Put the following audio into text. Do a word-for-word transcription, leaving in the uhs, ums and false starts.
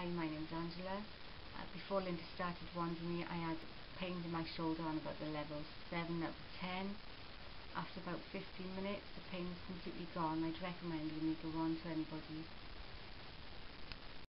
Hi, my name's Angela. Uh, before Linda started wandering me, I had pains in my shoulder on about the level seven out of ten. After about fifteen minutes, the pain was completely gone. I'd recommend when you go on to anybody